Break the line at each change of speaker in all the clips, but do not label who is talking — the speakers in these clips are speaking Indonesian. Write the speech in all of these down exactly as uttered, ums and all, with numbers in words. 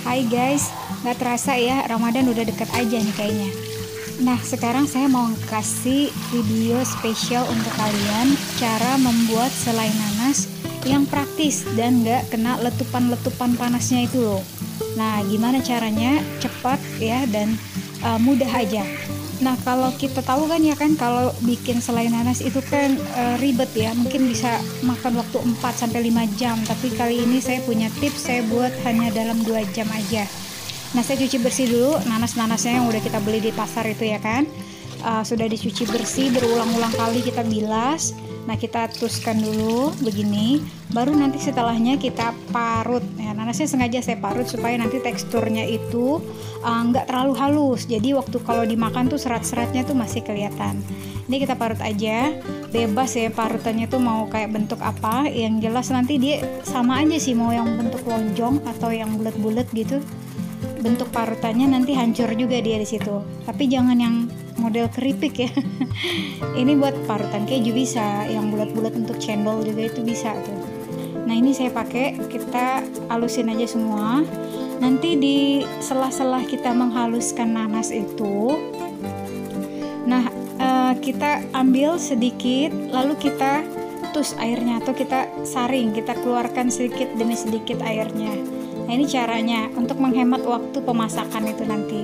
Hai guys, nggak terasa ya Ramadan udah deket aja nih kayaknya. Nah sekarang saya mau kasih video spesial untuk kalian cara membuat selai nanas yang praktis dan nggak kena letupan-letupan panasnya itu loh. Nah gimana caranya? Cepat ya dan uh, mudah aja. Nah kalau kita tahu kan ya kan kalau bikin selai nanas itu kan e, ribet ya, mungkin bisa makan waktu empat sampai lima jam, tapi kali ini saya punya tips, saya buat hanya dalam dua jam aja. Nah saya cuci bersih dulu nanas-nanasnya yang udah kita beli di pasar itu ya kan, e, sudah dicuci bersih berulang-ulang kali kita bilas. Nah kita tuskan dulu begini, baru nanti setelahnya kita parut ya. Nanasnya sengaja saya parut supaya nanti teksturnya itu nggak uh, terlalu halus, jadi waktu kalau dimakan tuh serat-seratnya tuh masih kelihatan. Ini kita parut aja, bebas ya parutannya tuh mau kayak bentuk apa, yang jelas nanti dia sama aja sih, mau yang bentuk lonjong atau yang bulat-bulat gitu, bentuk parutannya nanti hancur juga dia di situ. Tapi jangan yang model keripik ya. Ini buat parutan keju bisa, yang bulat-bulat untuk cendol juga itu bisa tuh. Nah ini saya pakai, kita halusin aja semua. Nanti di sela-sela kita menghaluskan nanas itu, nah uh, kita ambil sedikit, lalu kita tus airnya atau kita saring, kita keluarkan sedikit demi sedikit airnya. Nah ini caranya untuk menghemat waktu pemasakan itu nanti.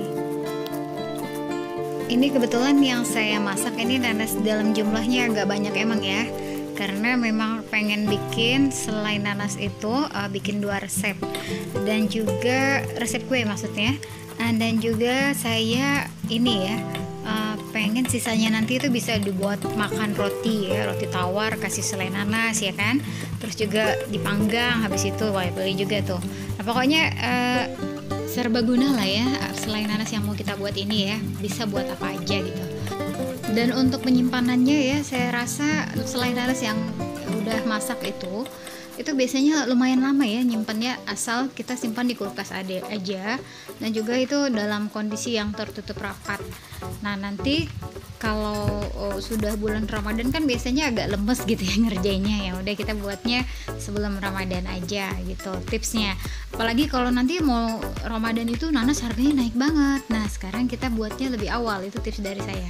Ini kebetulan yang saya masak ini nanas dalam jumlahnya agak banyak emang ya, karena memang pengen bikin selai nanas itu uh, bikin dua resep, dan juga resep kue maksudnya, uh, dan juga saya ini ya uh, pengen sisanya nanti itu bisa dibuat makan roti ya, roti tawar kasih selai nanas ya kan, terus juga dipanggang habis itu wah beli juga tuh. Nah pokoknya uh, serbaguna lah ya selai nanas yang mau kita buat ini ya, bisa buat apa aja gitu. Dan untuk penyimpanannya ya, saya rasa selai nanas yang udah masak itu itu biasanya lumayan lama ya nyimpannya, asal kita simpan di kulkas aja, dan juga itu dalam kondisi yang tertutup rapat. Nah nanti kalau oh, sudah bulan Ramadan kan biasanya agak lemes gitu ya ngerjainnya, ya udah kita buatnya sebelum Ramadan aja gitu tipsnya. Apalagi kalau nanti mau Ramadan itu nanas harganya naik banget. Nah sekarang kita buatnya lebih awal, itu tips dari saya.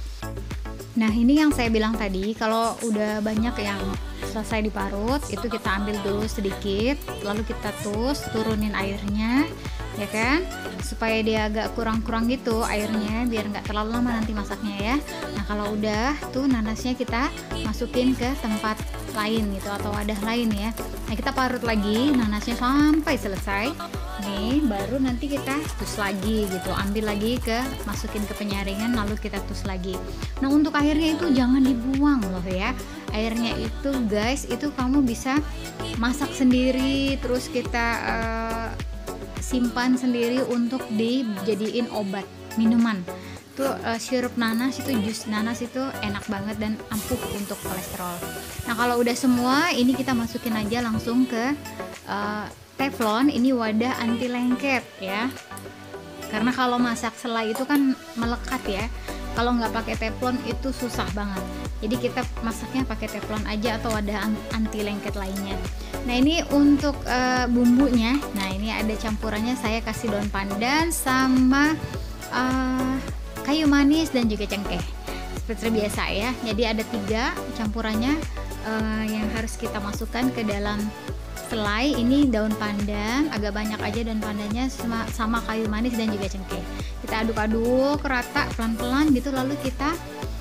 Nah ini yang saya bilang tadi, kalau udah banyak yang selesai diparut itu kita ambil dulu sedikit, lalu kita tus, turunin airnya ya kan, supaya dia agak kurang-kurang gitu airnya biar nggak terlalu lama nanti masaknya ya. Nah kalau udah tuh nanasnya kita masukin ke tempat lain gitu atau wadah lain ya. Nah kita parut lagi nanasnya sampai selesai nih, baru nanti kita tus lagi gitu, ambil lagi ke masukin ke penyaringan, lalu kita tus lagi. Nah untuk airnya itu jangan dibuang loh ya, airnya itu guys, itu kamu bisa masak sendiri, terus kita uh, simpan sendiri untuk dijadiin obat minuman tuh. Uh, sirup nanas itu, jus nanas itu enak banget dan ampuh untuk kolesterol. Nah kalau udah semua ini kita masukin aja langsung ke uh, teflon, ini wadah anti lengket ya, karena kalau masak selai itu kan melekat ya, kalau nggak pakai teflon itu susah banget. Jadi kita masaknya pakai teflon aja atau wadah anti lengket lainnya. Nah ini untuk uh, bumbunya, nah ini ada campurannya, saya kasih daun pandan sama uh, kayu manis dan juga cengkeh seperti biasa ya. Jadi ada tiga campurannya uh, yang harus kita masukkan ke dalam selai. Ini daun pandan agak banyak aja, daun pandannya sama, sama kayu manis dan juga cengkeh. Kita aduk-aduk rata pelan-pelan gitu, lalu kita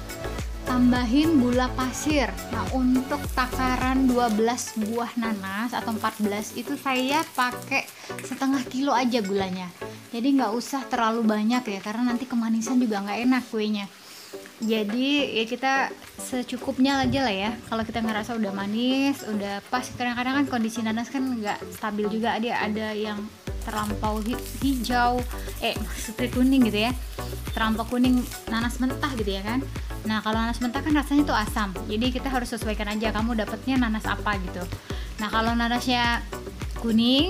tambahin gula pasir. Nah untuk takaran dua belas buah nanas atau empat belas itu saya pakai setengah kilo aja gulanya, jadi nggak usah terlalu banyak ya, karena nanti kemanisan juga nggak enak kuenya. Jadi ya kita secukupnya aja lah ya, kalau kita ngerasa udah manis udah pas. Kadang-kadang kan kondisi nanas kan nggak stabil juga, dia ada yang terlampau hijau eh maksudnya kuning gitu ya, terlampau kuning nanas mentah gitu ya kan. Nah kalau nanas mentah kan rasanya tuh asam, jadi kita harus sesuaikan aja kamu dapatnya nanas apa gitu. Nah kalau nanasnya kuning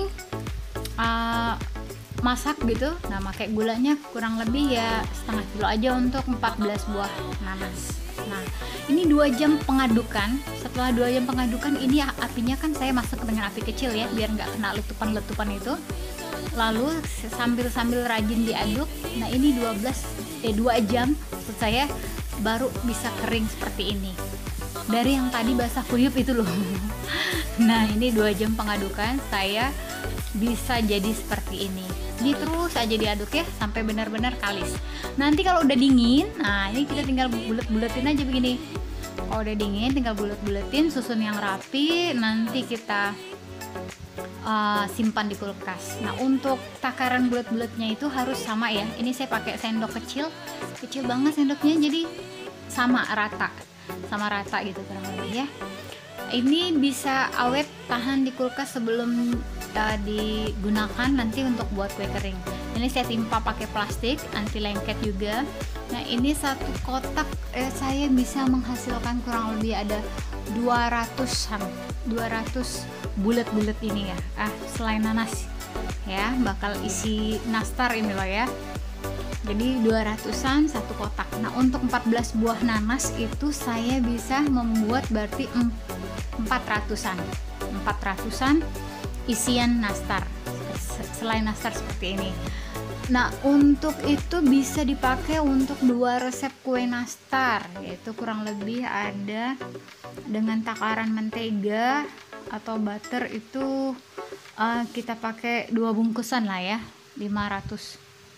uh, masak gitu, nah pakai gulanya kurang lebih ya setengah kilo aja untuk empat belas buah nanas. Nah ini dua jam pengadukan. Setelah dua jam pengadukan ini apinya kan saya masak dengan api kecil ya, biar nggak kena letupan-letupan itu. lalu sambil-sambil rajin diaduk. Nah ini dua belas eh dua jam maksud saya baru bisa kering seperti ini, dari yang tadi basah kuyup itu loh. Nah ini dua jam pengadukan saya bisa jadi seperti ini. Ini terus aja diaduk ya sampai benar-benar kalis. Nanti kalau udah dingin, nah ini kita tinggal bulet-buletin aja begini. Kalau udah dingin tinggal bulet-buletin, susun yang rapi, nanti kita uh, simpan di kulkas. Nah untuk takaran bulet-buletnya itu harus sama ya. Ini saya pakai sendok kecil, kecil banget sendoknya, jadi sama rata, sama rata gitu kurang lebih ya. Ini bisa awet tahan di kulkas sebelum uh, digunakan nanti untuk buat kue kering. Ini saya timpa pakai plastik anti lengket juga. Nah ini satu kotak eh, saya bisa menghasilkan kurang lebih ada dua ratusan dua ratus bulet-bulet ini ya. Ah selain nanas ya, bakal isi nastar ini loh ya. Jadi dua ratusan satu kotak. Nah untuk empat belas buah nanas itu saya bisa membuat berarti empat ratusan empat ratusan isian nastar selain nastar seperti ini. Nah untuk itu bisa dipakai untuk dua resep kue nastar, yaitu kurang lebih ada dengan takaran mentega atau butter itu uh, kita pakai dua bungkusan lah ya, lima ratus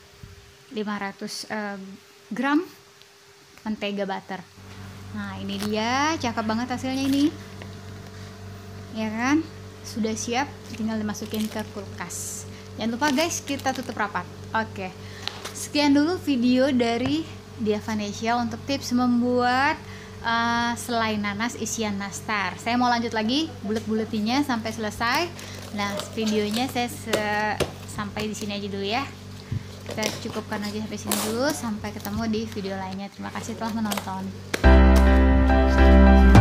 uh, gram mentega butter. Nah ini dia, cakep banget hasilnya ini ya kan, sudah siap, tinggal dimasukin ke kulkas. Jangan lupa guys, kita tutup rapat. Oke, sekian dulu video dari Dia Vanesha untuk tips membuat uh, selai nanas isian nastar. Saya mau lanjut lagi bulet-buletinya sampai selesai. Nah videonya saya sampai di sini aja dulu ya. Kita cukupkan aja sampai sini dulu. Sampai ketemu di video lainnya. Terima kasih telah menonton.